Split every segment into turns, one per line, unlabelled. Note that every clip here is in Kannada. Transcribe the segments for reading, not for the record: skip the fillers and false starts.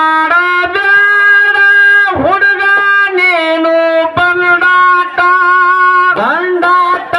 ಮಾಡಬೇಡ ಹುಡುಗ ನೀನು ಬಂಡಾಟ ಬಂಡಾಟ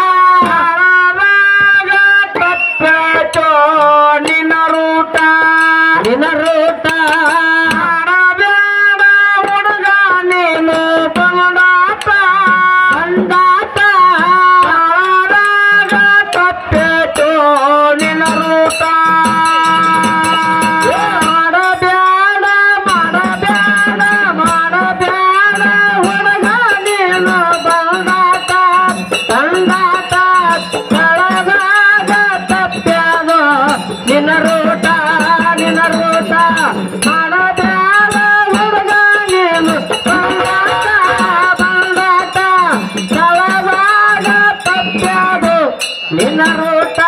ತಪ್ಪೇಟೋ ನಿನ್ನ ರೂಟ ನಿನ್ನ ರೂಟ ಮಾಡಬೇಡ ಹುಡುಗ ನೀನು ಬಂಡಾಟ ಬಂಡಾಟ ತಪ್ಪೇಟೋ ನಿನ್ನ ರೂಟ ನಿನ್ನ ರೂಟ ನಿನ್ನ ರೂಟ ಮಾಡಬೇಡ ಹುಡುಗ ನೀನು ಬಂದಾಟ ಬಂದಾಟ ಕೆಳಗಾಗ ತಪ್ಪ್ಯಾದು ನಿನ್ನ ರೂಟ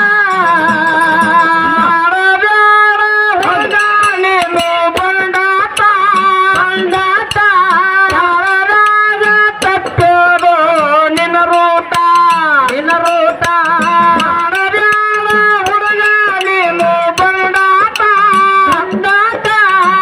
ಮಾಡಬೇಡ ಹುಡುಗ ನೀನು ಬಂದಾಟ ಬಂದಾಟ ಕೆಳಗಾಗ ತಪ್ಪ್ಯಾದು ನಿನ್ನ ರೂಟ ನಿನ್ನ ರೂಟ ಮಾಡಬೇಡ ಹುಡುಗ ನೀನು ಬಂದಾಟ ಬಂದಾಟ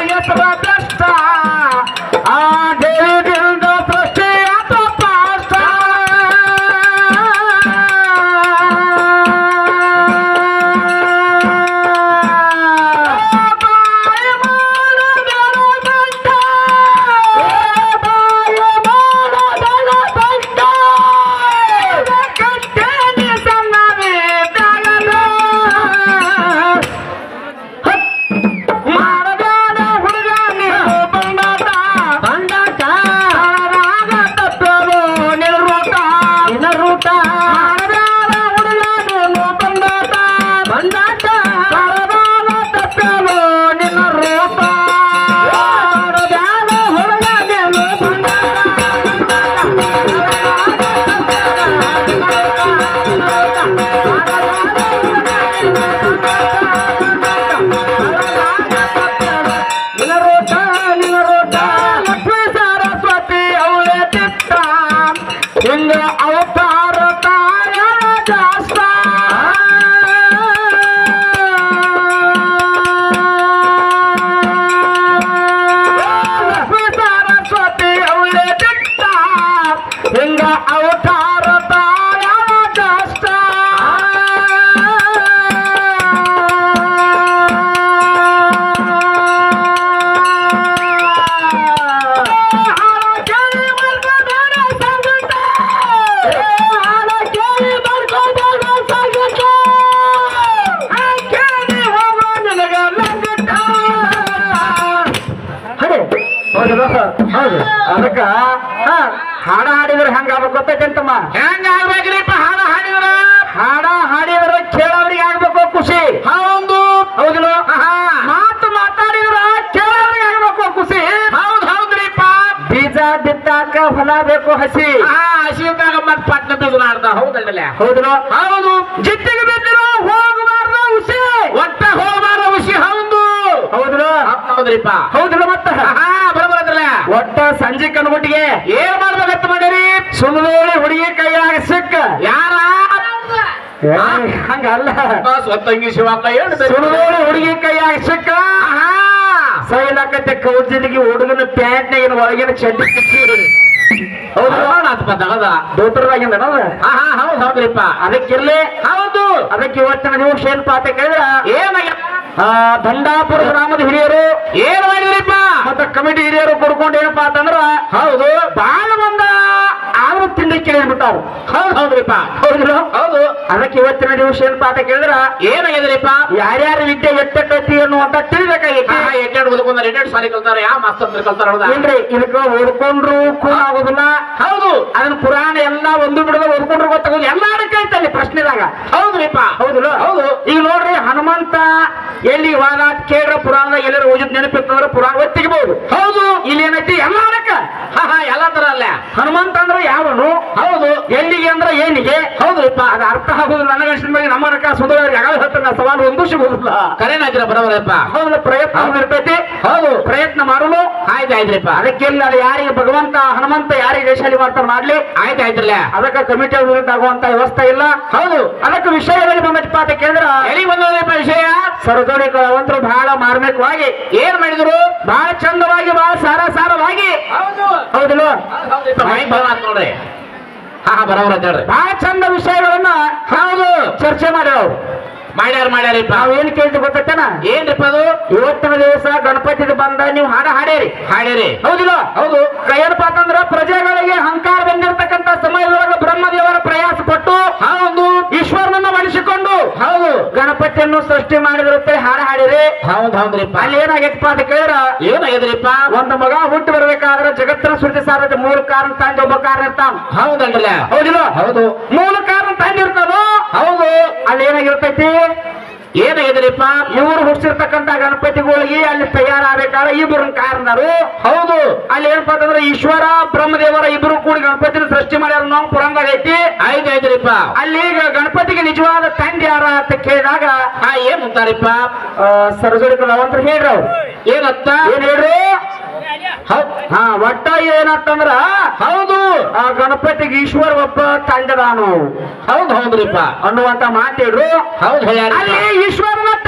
ಹೆಸರ ಬೆಷ್ಟ ಆ ದೇವಿಯಿಂದ ಸೃಷ್ಟಿ ಆತ ಪಾಷ್ಟ ಅವತಾರ ತಾಯ ಜಾಸ್ತ ಲಕ್ಷ್ಮೀ ಸರಸ್ವತಿ ಅವಳೆ ದಿಟ್ಟ ಹಿಂಗ ಅವತಾರ ತಾಯ ಜಾಸ್ತ ಹೌದು ಅದಕ್ಕ ಹಾಡ ಹಾಡಿದ್ರೆ ಹೆಂಗ ಆಗ್ಬೇಕು ಗೊತ್ತೈತಂತಮ್ಮ ಹೆಂಗ ಆಗ್ಬೇಕ್ರಿಪ್ಪ ಹಾಡ ಹಾಡಿದ್ರೆ ಕೇಳೋರಿಗೆ ಆಗ್ಬೇಕು ಖುಷಿ ಹೌದು ಹೌದಿಲ್ಲ ಮಾತು ಮಾತಾಡಿದ್ರ ಕೇಳೋರಿಗೆ ಆಗ್ಬೇಕು ಖುಷಿ ಹೌದ್ರಿಪ್ಪ ಬೀಜ ಬಿತ್ತಾಕ ಹೊಲ ಬೇಕು ಹಸಿ ಹಸಿ ಇದ್ದಾಗ ಮತ್ ಪಟ್ನ ಬೀಜ ಹೌದಲ್ಲ ಹೌದಿಲ್ಲ ಹೌದು ಜಿತ್ತಿಗೆ ಬಿದ್ದಿರೋ ಹೋಗಬಾರ್ದು ಹುಸಿ ಒಟ್ಟ ಹೋಗಬಾರ್ದು ಹುಸಿ ಹೌದು ಹೌದಿಲ್ಲ ಹೌದ್ರಿಪ್ಪ ಹೌದಿಲ್ಲ ಮತ್ತ ಒಟ್ಟ ಸಂಜೆ ಕಣ್ಬಿಟ್ಟಿಗೆ ಏನ್ ಮಾಡ್ಬೇಕಂತ ಮಾಡಿರಿ ಸುಮ್ಮನೆ ಹುಡುಗಿ ಕೈಯಾಗ ಸಿಕ್ಕ ಯಾರ ಹಂಗಲ್ಲ ಸ್ವತ್ತಂಗಿ ಶಿವಪ್ಪ ಸುಮ್ಮನೆ ಹುಡುಗಿ ಕೈಯಾಗ ಸಿಕ್ಕ ಸೈಲಾಕತ್ತೆ ಕೌಜಲಿಗೆ ಹುಡುಗನ ಪ್ಯಾಂಟ್ನಾಗಿನ ಒಳಗಿನ ಚಡ್ಡಿ ದೋತ್ರದಾಗಿಂದ ಹೌದ್ರಿಪ್ಪ ಅದಕ್ಕಿರ್ಲಿ ಹೌದು ಅದಕ್ಕೆ ಇವತ್ತಿನ ದಿವಸ ಏನ್ ಪಾತ ಕೇಳಿದ್ರ ಏನಾಗ ದಂಡಾಪುರ ಗ್ರಾಮದ ಹಿರಿಯರು ಏನ್ ಮಾಡಿದ್ರಿಪ್ಪ ಮತ್ತ ಕಮಿಟಿ ಹಿರಿಯರು ಕೊಡ್ಕೊಂಡು ಏನಪ್ಪಾ ಅಂತಂದ್ರ ಹೌದು ಬಾಳ ಮಂದ ಆದ್ರೂ ತಿಂಡಿ ಕೇಳಿಬಿಟ್ಟಾರ ಹೌದ್ರಿಪ್ಪ ಹೌದು ಅದಕ್ಕೆ ಇವತ್ತಿನ ದಿವಸ ಏನ್ ಪಾತ ಕೇಳಿದ್ರ ಏನಾಗಿದ್ರಿಪ್ಪ ಯಾರ್ಯಾರ ವಿದ್ಯೆ ಎಟ್ಟೈತಿ ಅನ್ನುವಂತ ತಿಳಿಬೇಕಾಗಿತ್ತು ಎರಡೆರಡು ಸಾರಿ ಕಲ್ತಾರ ಯಾವ ಮಾಸ್ತರ್ ಕಲ್ತಾರ ಏನ್ರಿ ಇದಕ್ಕ ಓದ್ಕೊಂಡ್ರು ಕೂಡ ಆಗೋದಿಲ್ಲ ಹೌದು ಅದನ್ನ ಪುರಾಣ ಎಲ್ಲಾ ಒಂದು ಬಿಡದ ಓದ್ಕೊಂಡ್ರು ಗೊತ್ತಾಗೋದು ಎಲ್ಲಾ ಅದಕ್ಕೈತಲ್ಲಿ ಪ್ರಶ್ನೆದಾಗ ಹೌದ್ರಿಪ್ಪ ಹೌದಿಲ್ಲ ಹೌದು ಈಗ ನೋಡ್ರಿ ಹನುಮಂತ ಎಲ್ಲಿ ವಾದ ಕೇಳ್ರ ಪುರಾಣದಾಗ ಎಲ್ಲರೂ ಓದಿದ್ ನೆನಪಿರ್ತಂದ್ರ ಪುರಾಣ ಒತ್ತಿಗಬಹುದು ಹೌದು ಇಲ್ಲಿ ಏನೈತಿ ಎಲ್ಲ ಅದಕ್ಕ ಎಲ್ಲ ತರ ಅಲ್ಲ ಹನುಮಂತ ಅಂದ್ರೆ ಯಾವನು ಹೌದು ಎಲ್ಲಿಗೆ ಅಂದ್ರೆ ಏನಿಗೆ ಹೌದ್ರಿಪ್ಪ ಅದು ಅರ್ಥ ಆಗುದಿಲ್ಲ ನನಗನ್ಸಿದ ಬಗ್ಗೆ ನಮ್ಮ ರೊಕ್ಕ ಸುಂದರವ್ರಿಗೆ ಆಗ ಹೇಳ್ತಾರ ಸವಾಲು ಒಂದು ಸಿಗುದಿಲ್ಲ ಕರೆನಾಗಿರ ಬರೋಬರಪ್ಪ ಹೌದು ಪ್ರಯತ್ನ ಇರ್ತೈತಿ ಹೌದು ಪ್ರಯತ್ನ ಮಾಡಲು ಆಯ್ತಾಯ್ತ್ರಿಪ್ಪ ಅದಕ್ಕೆಲ್ಲ ಅದು ಯಾರಿಗೆ ಭಗವಂತ ಹನುಮಂತ ಯಾರಿಗೆ ದೇಶಾಲಿ ಮಾಡ್ತಾರ ಮಾಡ್ಲಿ ಆಯ್ತಾಯ್ತ್ರಲ್ಲ ಅದಕ್ಕೆ ಕಮಿಟಿ ಆಗುವಂತ ವ್ಯವಸ್ಥೆ ಇಲ್ಲ ಹೌದು ಅದಕ್ಕೆ ವಿಷಯದಲ್ಲಿ ಬಂದಪ್ಪ ಅಂತ ಕೇಳಿದ್ರ ಎಲ್ಲಿ ಬಂದಪ್ಪ ವಿಷಯ ಸರ್ವೋದಯ ಕಲಾವಂತರು ಬಹಳ ಮಾರ್ಮಿಕವಾಗಿ ಏನ್ ಮಾಡಿದ್ರು ಬಹಳ ಚಂದವಾಗಿ ಬಹಳ ಸಾರವಾಗಿ ಹೌದಿಲ್ಲ ನೋಡ್ರಿ ಬರೋಬರ ಬಹಳ ಚಂದ ವಿಷಯಗಳನ್ನ ಹೌದು ಚರ್ಚೆ ಮಾಡ್ಯಾರಿಪ್ಪ ನಾವ್ ಏನ್ ಕೇಳ್ತೀವಿ ಗೊತ್ತೇನ ಏನ್ರಿಪ್ಪ ಅದು ಇವತ್ತಿನ ದಿವಸ ಗಣಪತಿ ಬಂದ ನೀವು ಹಾಡೇರಿ ಹೌದಿಲ್ಲ ಹೌದು ಏನಪ್ಪಾ ಅಂತಂದ್ರ ಪ್ರಜೆಗಳಿಗೆ ಅಹಂಕಾರ ಬಂದಿರತಕ್ಕಂತ ಸಮಯದೊಳಗೆ ಬ್ರಹ್ಮದೇವರ ಪ್ರಯಾಸ ಪಟ್ಟು ಹೌದು ಈಶ್ವರನನ್ನ ಮಡಿಸಿಕೊಂಡು ಹೌದು ಗಣಪತಿಯನ್ನು ಸೃಷ್ಟಿ ಮಾಡಿದಿರುತ್ತೆ ಹಾಡಿರಿ ಹೌದ್ರಿಪ್ಪ ಅಲ್ಲಿ ಏನಾಗೈತಪ್ಪ ಅಂತ ಕೇಳಿದ್ರ ಏನಾಗಿದ್ರಿಪ್ಪ ಒಂದು ಮಗ ಹುಟ್ಟಿ ಬರ್ಬೇಕಾದ್ರೆ ಜಗತ್ತಿನ ಸೃಷ್ಟಿ ಸಾರದ ಮೂಲ ಕಾರಣ ತಂದೆ ಒಬ್ಬ ಕಾರಣ ಇರ್ತಾನ ಹೌದಲ್ರಿ ಹೌದಿಲ್ಲ ಹೌದು ಮೂಲ ಕಾರಣ ತಂದೆ ಇರ್ತಾನೋ ಹೌದು ಅಲ್ಲಿ ಏನಾಗಿರ್ತೈತಿ ಏನಾಗಿದ್ರಿಪ್ಪ ಇವರು ಹುಟ್ಟಿರ್ತಕ್ಕಂತ ಗಣಪತಿಗಳಿಗೆ ಅಲ್ಲಿ ತಯಾರಾಗಬೇಕಾದ್ರೆ ಇಬ್ಬರು ಕಾರಣರು ಹೌದು ಅಲ್ಲಿ ಏನಪ್ಪಾ ಅಂತಂದ್ರೆ ಈಶ್ವರ ಬ್ರಹ್ಮದೇವರ ಇಬ್ರು ಕೂಡಿ ಗಣಪತಿನ ಸೃಷ್ಟಿ ಮಾಡ್ಯಾರ ನಾವು ಪುರಾಣದಾಗ ಐತಿ ಆಯ್ತಾಯ್ತ್ರಿಪ್ಪ ಅಲ್ಲಿ ಈಗ ಗಣಪತಿಗೆ ನಿಜವಾದ ತಂದೆ ಯಾರ ಅಂತ ಕೇಳಿದಾಗ ಏನ್ ಅಂತಾರಿಪ್ಪ ಸರಸ್ವತಿ ಕಲಾವಂತರು ಹೇಳ್ರಿ ಅವ್ರು ಏನತ್ತ ಏನ್ ಹೇಳ್ರಿ ಒಟ್ಟ ಏನಂತಂದ್ರ ಹೌದು ಆ ಗಣಪತಿಗೆ ಈಶ್ವರ ಒಬ್ಬ ತಂಡದಾನು ಹೌದ್ರಿಪ್ಪ ಅನ್ನುವಂತ ಮಾತೇಳ್ರು ಹೌದು ಅಲ್ಲಿ ಈಶ್ವರನ ತಂಡಾಗಿ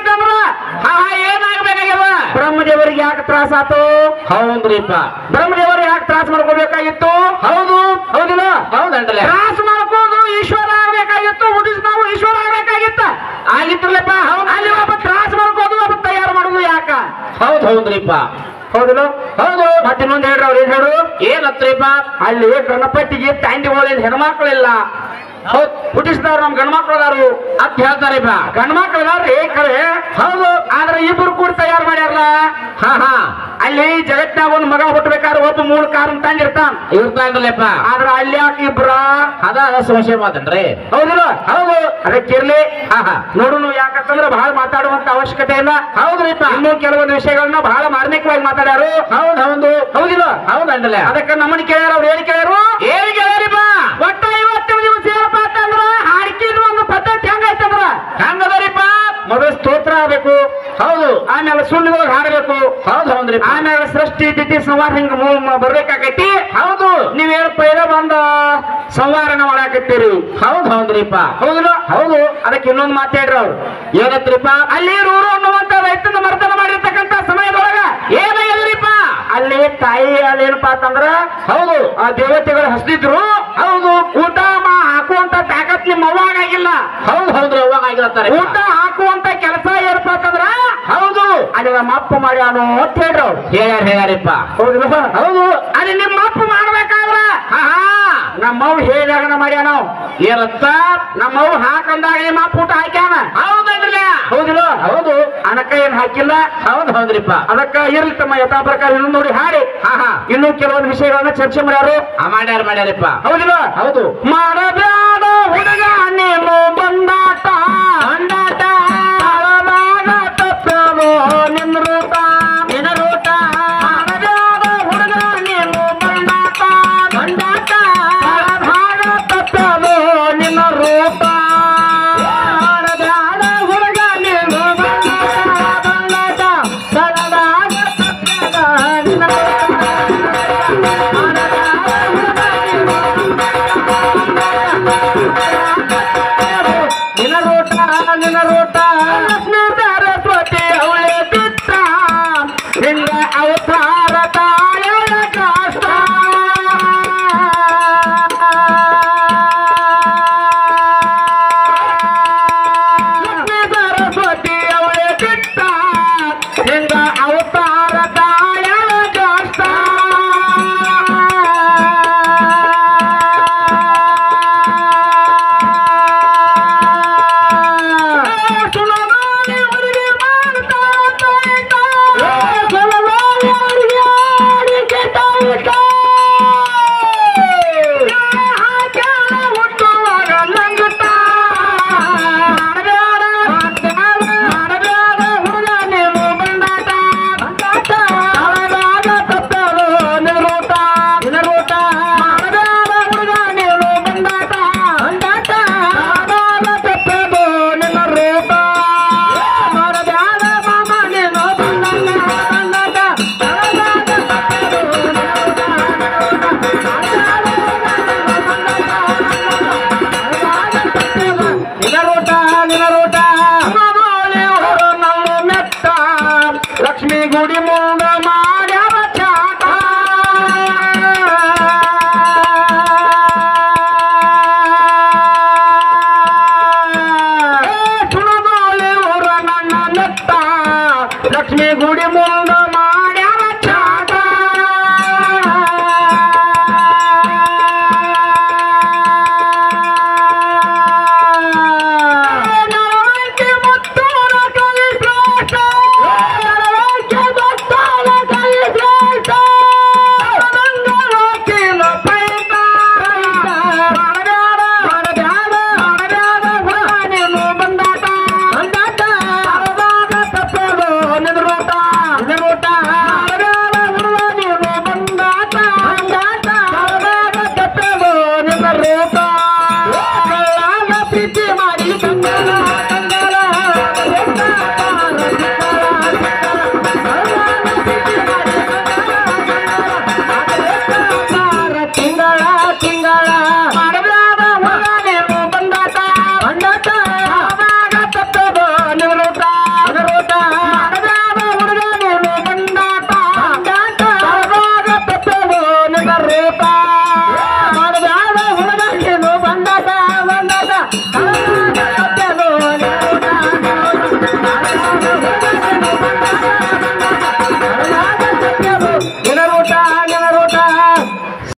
ಏನಾಗಿತ್ತಂದ್ರ ಏನಾಗಬೇಕಾಗ್ಯದ ಬ್ರಹ್ಮದೇವರಿಗೆ ಯಾಕೆ ತ್ರಾಸ ಆತು ಹೌದ್ರಿಪ್ಪ ಬ್ರಹ್ಮದೇವರಿಗೆ ಯಾಕೆ ತ್ರಾಸ ಮಾಡ್ಕೋಬೇಕಾಗಿತ್ತು ಹೌದು ಹೌದಿಲ್ಲ ಹೌದಂಟಲ್ಲ ತ್ರಾಸ ಮಾಡ್ಕೋದು ಈಶ್ವರ ಆಗ್ಬೇಕಾಗಿತ್ತು ಹುಟ್ಟಿಸ್ ನಾವು ಈಶ್ವರ ಆಗ್ಬೇಕಾಗಿತ್ತ ಆಗಿತ್ರಲ್ಲಪ್ಪ ಅಲ್ಲಿ ಒಬ್ಬ ತ್ರಾಸ ಮಾಡ್ಕೋದು ಒಬ್ಬ ತಯಾರು ಮಾಡೋದು ಯಾಕ ಹೌದ್ರಿಪ್ಪ ಹೌದಿಲ್ಲ ಹೌದು ಮತ್ತೆ ಇನ್ನೊಂದು ಹೇಳ್ರಿ ಅವ್ರು ಏನ್ ಹೇಳು ಏನತ್ರಿಪ್ಪ ಅಲ್ಲಿ ಗಣಪತಿಗೆ ತಂದಿಗಳು ಹೆಣ್ಮಕ್ಳಿಲ್ಲ ಹೌದು ಹುಟ್ಟಿಸಿದವ್ರು ನಮ್ ಗಂಡ್ಮಕ್ಳದಾರು ಅಂತ ಹೇಳ್ತಾರಿಪ್ಪ ಗಂಡ್ಮಕ್ಳದಾರ್ರಿ ಖರೆ ಹೌದು ಆದ್ರೆ ಇಬ್ರು ಕೂಡ ತಯಾರು ಮಾಡ್ಯಾರಲ್ಲ ಅಲ್ಲಿ ಜಗತ್ನಾಗ ಒಂದು ಮಗ ಹುಟ್ಟಬೇಕಾದ್ರೆ ಒಬ್ಬ 3 ಕಾರಣ ಇರ್ತಾನ್ರಲ್ಲಪ್ಪ ಆದ್ರ ಅಲ್ಲಿ ಯಾಕೆ ಇಬ್ರ ಅದ ಸಮಸ್ಯೆ ಮಾತನ್ರಿ ಹೌದಿಲ್ಲ ಹೌದು ಅದಕ್ಕಿರ್ಲಿ ನೋಡುನು ಯಾಕಂತಂದ್ರೆ ಬಹಳ ಮಾತಾಡುವಂತ ಅವಶ್ಯಕತೆ ಇಲ್ಲ ಹೌದ್ರಿಪ್ಪ ಇನ್ನು ಕೆಲವೊಂದು ವಿಷಯಗಳನ್ನ ಬಹಳ ಮಾರ್ಮಿಕವಾಗಿ ಮಾತಾಡ್ಯಾರು ಹೌದು ಹೌದಿಲ್ಲ ಹೌದಂಡಲ್ಲ ಅದಕ್ಕೆ ನಮ್ಮನ್ನ ಕೇಳ್ಯಾರ ಅವ್ರು ಏನ್ ಕೇಳ್ಯಾರು ಕೇಳ್ಯಾರಿಪ್ಪ ಒಟ್ಟ 50 ದಿವಸ ಏನಪ್ಪ ಅಂತಂದ್ರ ಹಾಡ್ಕಿದ್ ಒಂದು ಪದ್ಧತಿ ಹೆಂಗೈತಂದ್ರ ಹೆಂಗದರಿಪ್ಪ ಮೊದಲು ಸ್ತೋತ್ರ ಆಗ್ಬೇಕು ಹೌದು ಆಮೇಲೆ ಸುಳ್ಳುಗಳು ಹಾಡಬೇಕು ಹೌದ್ರಿ ಆಮೇಲೆ ಸೃಷ್ಟಿ ತಿಥಿ ಸಂವಾರ ಹಿಂಗ ಬರ್ಬೇಕಾಗೈತಿ ಹೌದು ನೀವ್ ಪೈಲ ಬಂದ ಸಂವಾರನ ಮಾಡಾಕತ್ತೀರಿ ಹೌದ್ರಿಪ್ಪ ಹೌದಿಲ್ಲ ಹೌದು ಅದಕ್ಕೆ ಇನ್ನೊಂದು ಮಾತಾಡ್ರಿ ಅವ್ರು ಏನತ್ರಿಪ್ಪ ಅಲ್ಲಿ ರೂರು ಅನ್ನುವಂತ ರೈತನ ಮರ್ತನ ಮಾಡಿರ್ತಕ್ಕಂತ ಸಮಯದೊಳಗ ಏನಾಗಿದ್ರಿಪ್ಪ ಅಲ್ಲಿ ತಾಯಿ ಅಲ್ಲಿ ಏನಪ್ಪಾ ಅಂತಂದ್ರ ಹೌದು ಆ ದೇವತೆಗಳು ಹಸ್ದಿದ್ರು ಹೌದು ಊಟ ಹಾಕುವಂತ ತಾಕತ್ ನಿಮ್ಮ ಅವ್ವಾಗಾಗಿಲ್ಲ ಹೌದ್ರಿ ಅವ್ವಾಗಾಗಿರ್ತಾರೆ ಊಟ ಹಾಕುವಂತ ಕೆಲಸ ಏನಪ್ಪಾ ಅಂತಂದ್ರ ಹೌದು ಅಲ್ಲಿ ನಮ್ಮ ಅಪ್ಪ ಮಾಡ್ಯಾನು ಅಂತ ಹೇಳ್ರು ಹೇಳ್ಯಾರಿಪ್ಪ ಹೌದು ಹೌದು ಅಲ್ಲಿ ನಿಮ್ಮ ಅಪ್ಪ ಮಾಡ್ಬೇಕಾದ್ರ ನಮ್ಮವ್ ಹೇಳಿದಾಗ ಮಾಡ್ಯಾನ ಏನಂತ ನಮ್ಮವ್ ಹಾಕಂದಾಗ ನಿಮ್ಮ ಅಪ್ಪ ಊಟ ಹಾಕ್ಯಾನ ಹೌದಲ್ರಿ ಹೌದಿಲ್ಲ ಹೌದು ಅನಕ ಏನ್ ಹಾಕಿಲ್ಲ ಹೌದ್ರಿಪ್ಪ ಅದಕ್ಕ ಇರ್ಲಿ ತಮ್ಮ ಯಥಾ ಪ್ರಕಾರ ಇನ್ನು ನೋಡಿ ಹಾಡಿ ಇನ್ನು ಕೆಲವೊಂದು ವಿಷಯಗಳನ್ನ ಚರ್ಚೆ ಮಾಡ್ಯಾರಿಪ್ಪ ಹೌದಿಲ್ಲ ಹೌದು ಮಾಡಬೇಡ ಹುಡುಗ ನೀವು ಬಂದಾಟ ನಿನ್ನ ರೂಟ ಮಾಡಬೇಡ ಹುಡುಗ ನೀವು ಬಂದಾಟ ತಪ್ಪದು ನಿನ್ನ ರೂಪ ಮಾಡಬೇಡ ಹುಡುಗ ನೀವು ಬಂದಾಟ ನಿನ್ನ ನಿನ್ನ ರೂಟ ಲಕ್ಷ್ಮೀ ಸರಸ್ವತಿ ಅವಳೆ ಬಿಟ್ಟ ನಿನ್ನ ಅವತಾರ ತಾಯಳ ಕಷ್ಟ ಲಕ್ಷ್ಮೀ ಸರಸ್ವತಿ ಅವಳೆ ಬಿಟ್ಟ ನಿನ್ನ ಅವತಾರ ತಾಯಳ ಕಷ್ಟ ಲಕ್ಷ್ಮೀ ಗುಡಿ ಮುಂದ